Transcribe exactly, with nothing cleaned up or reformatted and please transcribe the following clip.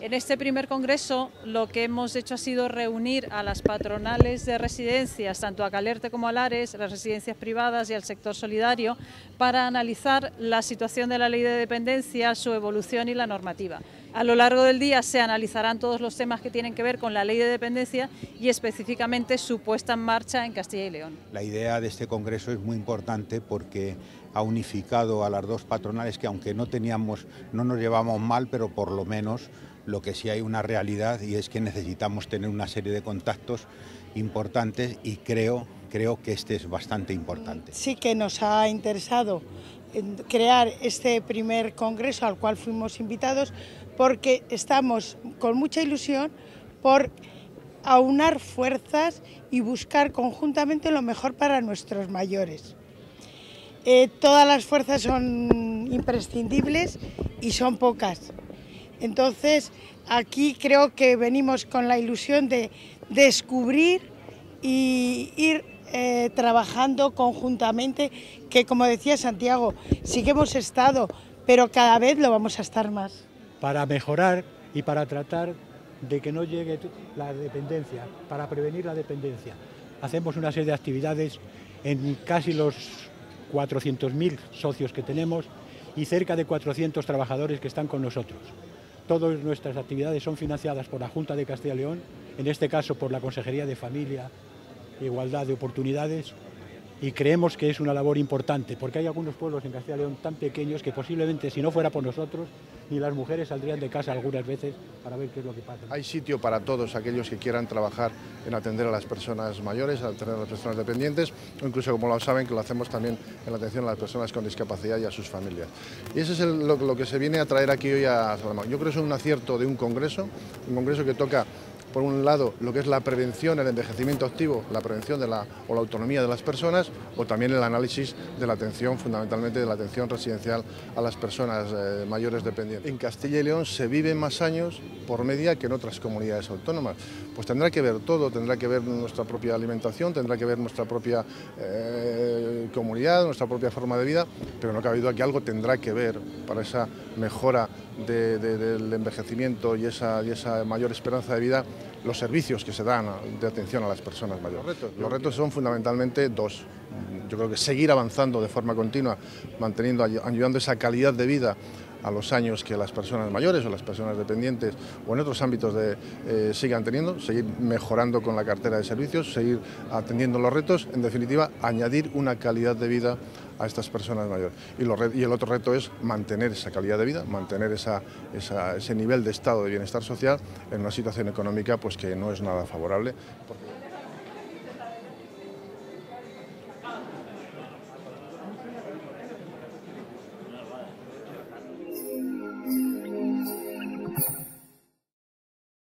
En este primer congreso lo que hemos hecho ha sido reunir a las patronales de residencias, tanto a Calerte como a Lares, las residencias privadas y al sector solidario, para analizar la situación de la ley de dependencia, su evolución y la normativa. A lo largo del día se analizarán todos los temas que tienen que ver con la ley de dependencia y específicamente su puesta en marcha en Castilla y León. La idea de este congreso es muy importante porque ha unificado a las dos patronales que, aunque no teníamos, no nos llevamos mal, pero por lo menos lo que sí hay una realidad, y es que necesitamos tener una serie de contactos importantes, y creo, creo que este es bastante importante. Sí que nos ha interesado crear este primer congreso al cual fuimos invitados, porque estamos con mucha ilusión por aunar fuerzas y buscar conjuntamente lo mejor para nuestros mayores. Eh, todas las fuerzas son imprescindibles y son pocas. Entonces, aquí creo que venimos con la ilusión de descubrir y ir eh, trabajando conjuntamente, que como decía Santiago, sí que hemos estado, pero cada vez lo vamos a estar más. Para mejorar y para tratar de que no llegue la dependencia, para prevenir la dependencia. Hacemos una serie de actividades en casi los cuatrocientos mil socios que tenemos y cerca de cuatrocientos trabajadores que están con nosotros. Todas nuestras actividades son financiadas por la Junta de Castilla y León, en este caso por la Consejería de Familia e Igualdad de Oportunidades, y creemos que es una labor importante, porque hay algunos pueblos en Castilla y León tan pequeños que posiblemente, si no fuera por nosotros, ni las mujeres saldrían de casa algunas veces para ver qué es lo que pasa. Hay sitio para todos aquellos que quieran trabajar en atender a las personas mayores, a atender a las personas dependientes, o incluso, como lo saben, que lo hacemos también en la atención a las personas con discapacidad y a sus familias. Y eso es el, lo, lo que se viene a traer aquí hoy a Salamanca. Yo creo que es un acierto de un congreso, un congreso que toca, por un lado, lo que es la prevención, el envejecimiento activo, la prevención de la, o la autonomía de las personas, o también el análisis de la atención, fundamentalmente de la atención residencial a las personas eh, mayores dependientes. En Castilla y León se viven más años por media que en otras comunidades autónomas. Pues tendrá que ver todo, tendrá que ver nuestra propia alimentación, tendrá que ver nuestra propia eh, comunidad, nuestra propia forma de vida, pero no cabe duda que algo tendrá que ver para esa mejora de, de, del envejecimiento y esa, y esa mayor esperanza de vida, los servicios que se dan de atención a las personas mayores. Los retos, los retos son fundamentalmente dos. Yo creo que seguir avanzando de forma continua, manteniendo, ayudando esa calidad de vida a los años que las personas mayores o las personas dependientes o en otros ámbitos de, eh, sigan teniendo, seguir mejorando con la cartera de servicios, seguir atendiendo los retos, en definitiva, añadir una calidad de vida a estas personas mayores. Y, lo, y el otro reto es mantener esa calidad de vida, mantener esa, esa, ese nivel de estado de bienestar social en una situación económica pues, que no es nada favorable. Porque